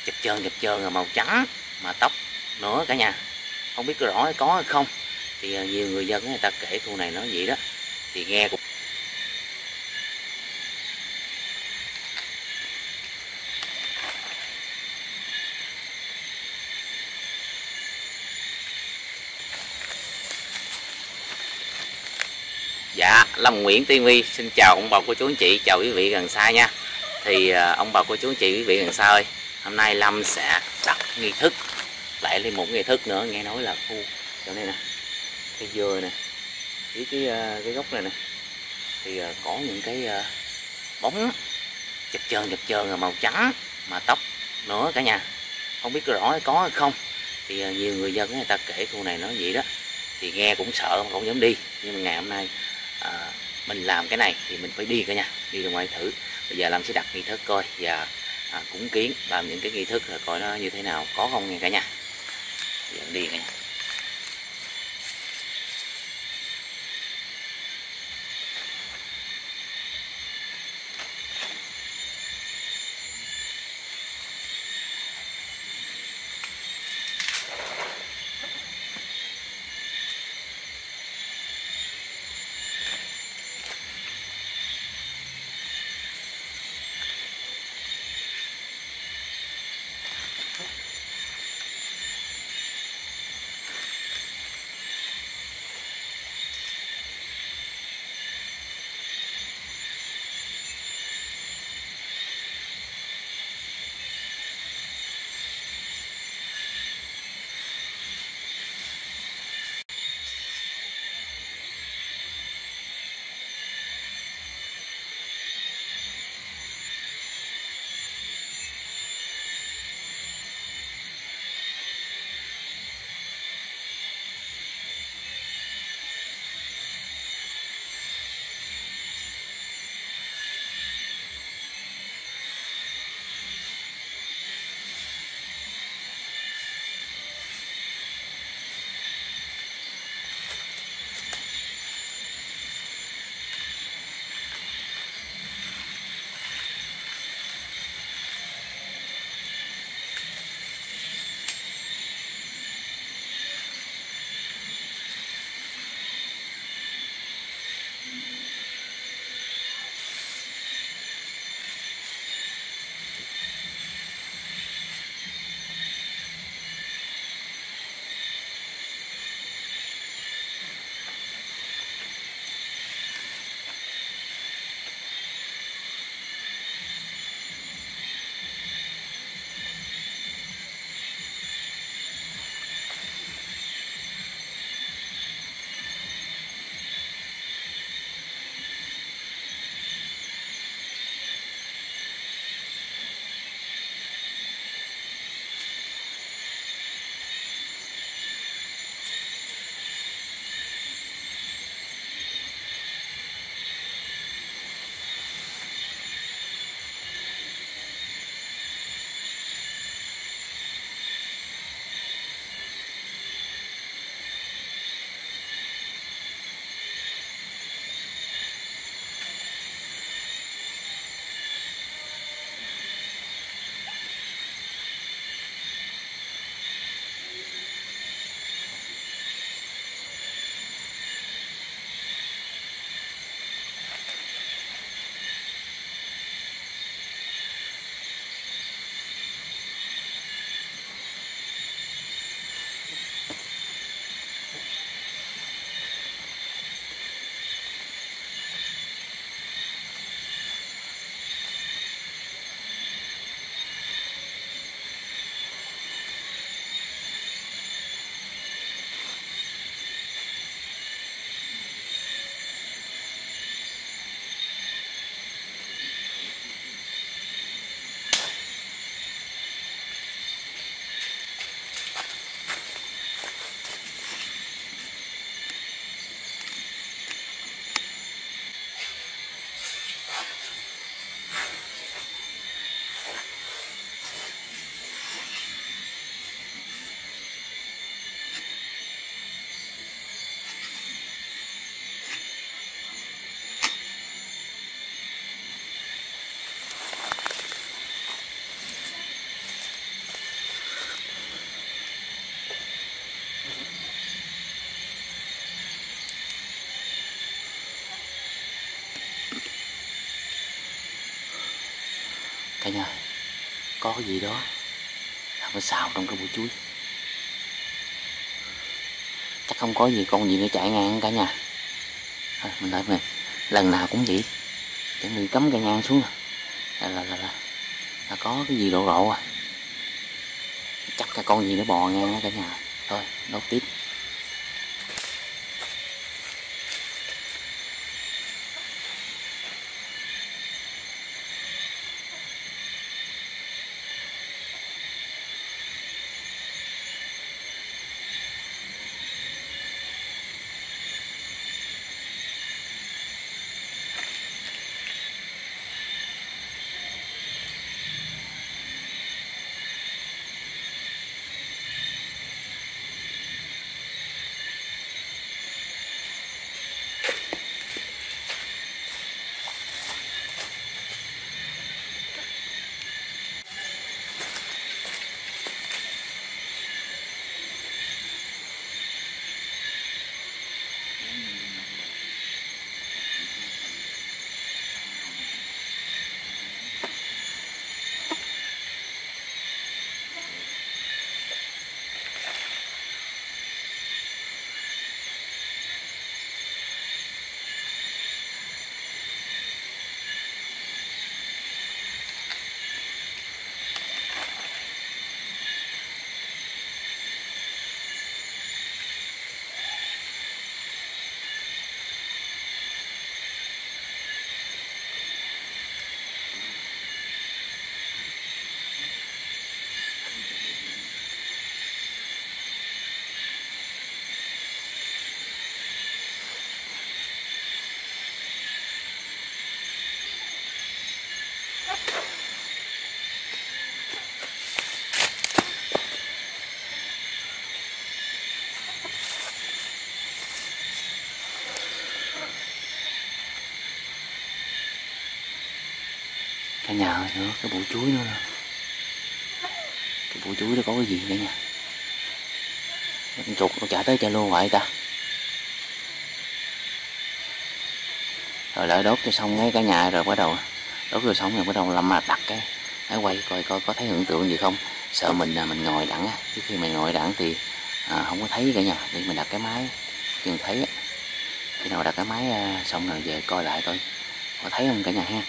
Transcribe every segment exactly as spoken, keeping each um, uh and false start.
chập chờn chập chờn là màu trắng mà tóc nữa cả nhà. Không biết có rõ có hay không, thì à, nhiều người dân người ta kể khu này nói vậy đó, thì nghe cũng dạ. Lâm Nguyễn ti vi xin chào ông bà cô chú anh chị, chào quý vị gần xa nha. Thì à, ông bà cô chú anh chị, quý vị gần xa ơi, hôm nay Lâm sẽ đặt nghi thức lại lên một nghi thức nữa. Nghe nói là khu chỗ này nè, cây dừa nè, với cái à, cái gốc này nè, thì à, có những cái à, bóng chập chờn chập chờn là màu trắng mà tóc nữa cả nhà. Không biết có rõ có hay không, thì à, nhiều người dân người ta kể khu này nói vậy đó, thì nghe cũng sợ mà không dám đi. Nhưng mà ngày hôm nay à, mình làm cái này thì mình phải đi cả nhà, đi ra ngoài thử. Bây giờ Lâm sẽ đặt nghi thức coi, và à, cúng kiến làm những cái nghi thức rồi coi nó như thế nào, có không nghe cả nhà. Bây giờ đi cả nhà. Cả nhà, có cái gì đó đang phải xào trong cái bụi chuối. Chắc không có gì con gì nó chạy ngang cả nhà. À, mình lại mình lần nào cũng vậy, chẳng bị cắm cây nhang xuống là là, là, là là có cái gì lộ lộ à. Chắc là con gì nó bò ngang đó cả nhà. Thôi đốt tiếp. Cả nhà ơi, nữa cái bụi chuối nữa nè. Cái bụi chuối đó có cái gì cả nhà? Con chuột nó chạy tới chạy luôn vậy ta. Rồi lại đốt cho xong cái cả nhà rồi bắt đầu đốt rồi xong rồi bắt đầu làm đặt cái cái quay coi coi có thấy hiện tượng gì không. Sợ mình là mình ngồi đẳng á, trước khi mình ngồi đẳng thì à, không có thấy cả nhà. Để mình đặt cái máy chừng thấy á. Khi nào đặt cái máy à, xong rồi về coi lại coi có thấy không cả nhà ha.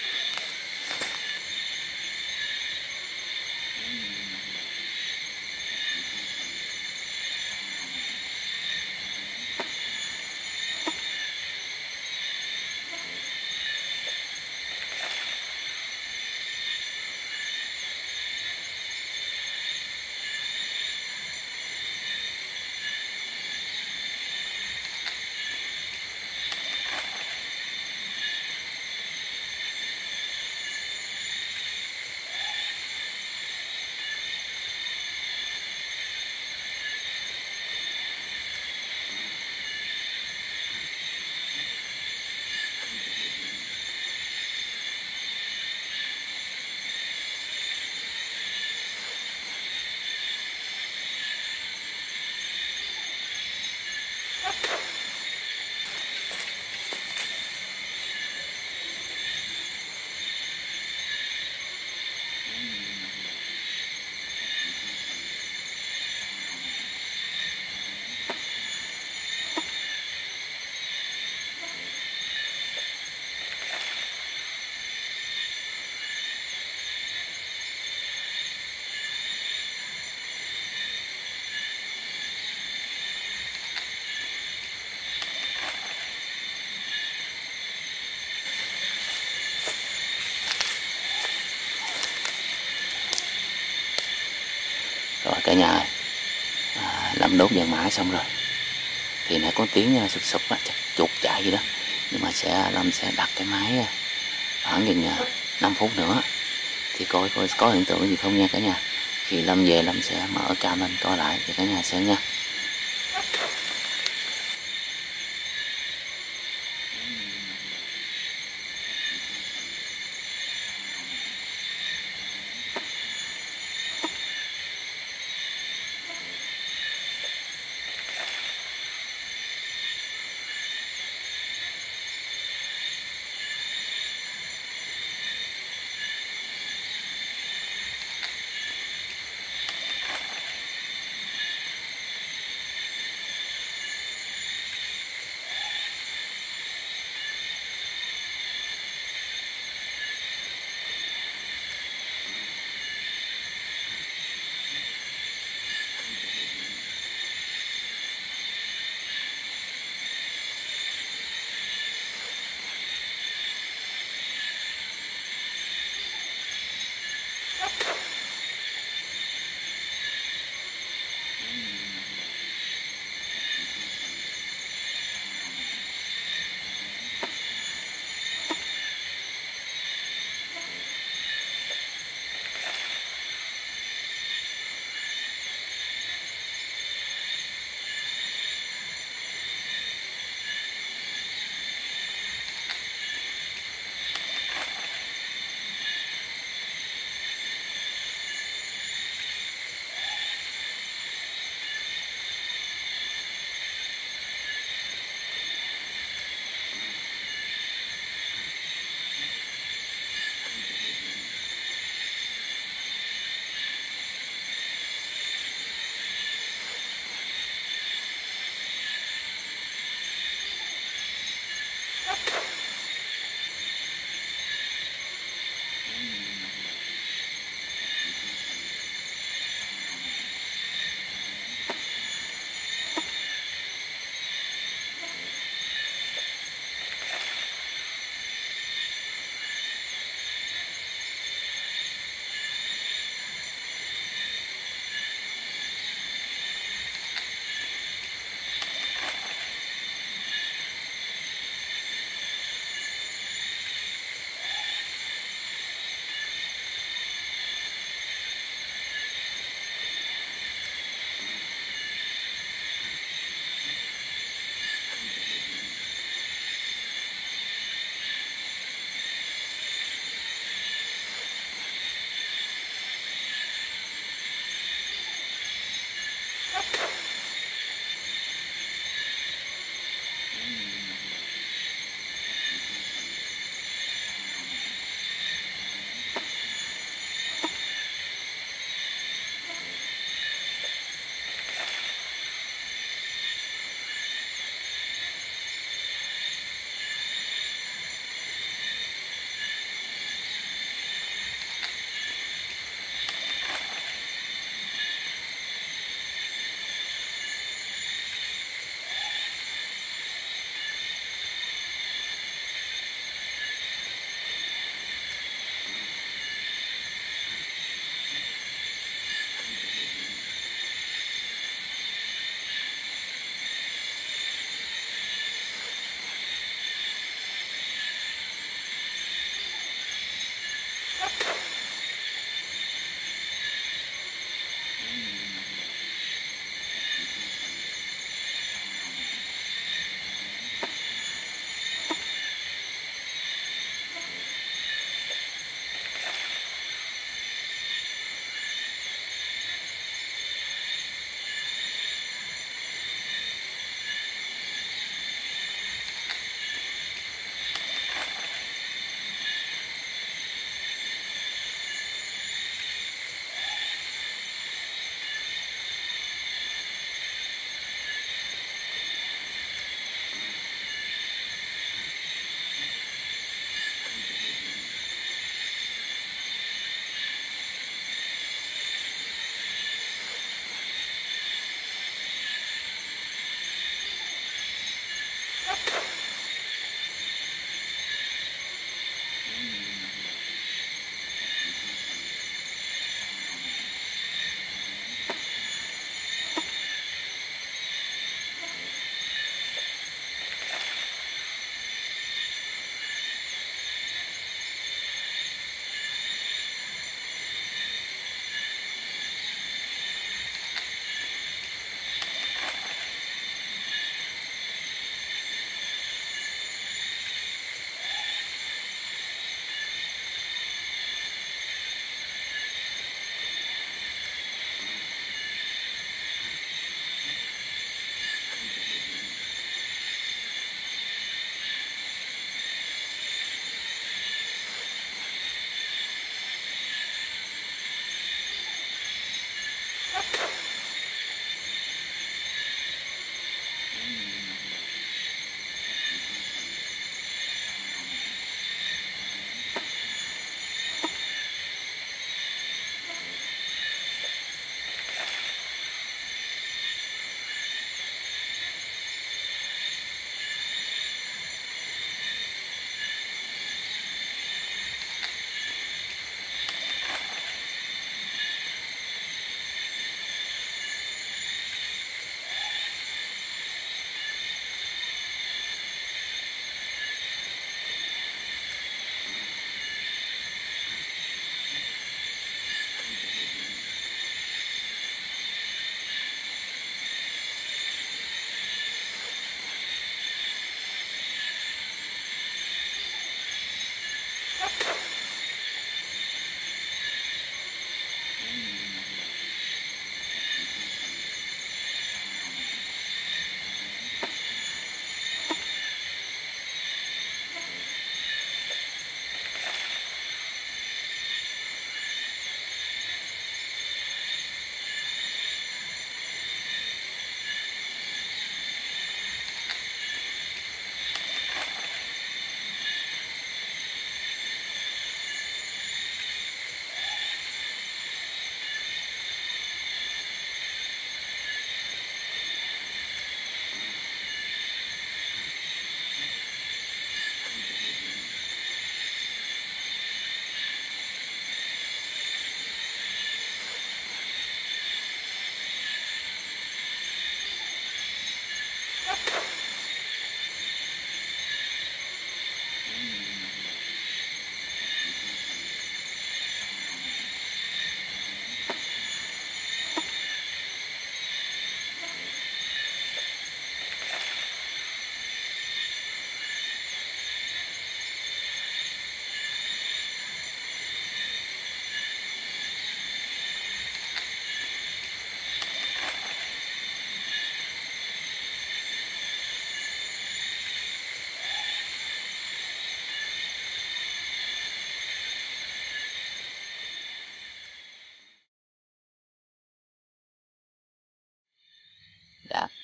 Rồi cả nhà ơi, à, Lâm đốt vàng mã xong rồi thì nãy có tiếng sụp sụp á, chắc chuột chạy gì đó. Nhưng mà sẽ Lâm sẽ đặt cái máy khoảng chừng năm phút nữa thì coi coi có hiện tượng gì không nha cả nhà. Khi Lâm về Lâm sẽ mở cam lên coi lại cho cả nhà xem nha.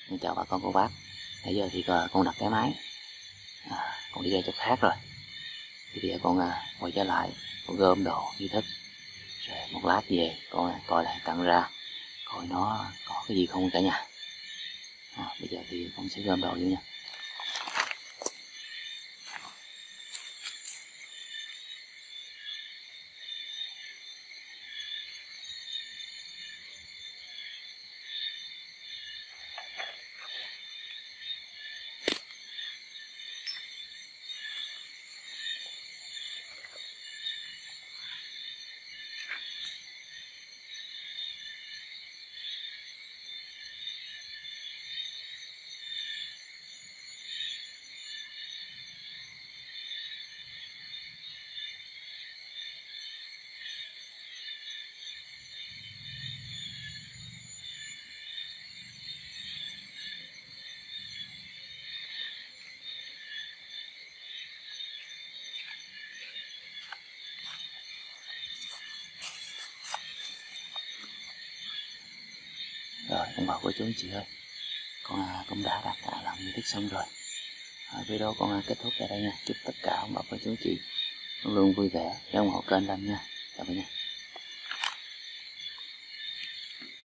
Mình chào bà con cô bác. Bây giờ thì con đặt cái máy, à, con đi ra chỗ khác rồi. Thì bây giờ con à, quay trở lại, con gom đồ nghi thức. Rồi một lát về con à, coi lại cặn ra, coi nó có cái gì không cả nhà. À, bây giờ thì con sẽ gom đồ vô nha. Rồi ông bà cô chú anh chị ơi, con à, cũng đã đặt cả làm nghi thức xong rồi. À, video con à, kết thúc tại đây nha. Chúc tất cả ông bà cô chú anh chị luôn luôn vui vẻ, ủng hộ kênh Lâm nha. Chào mọi người.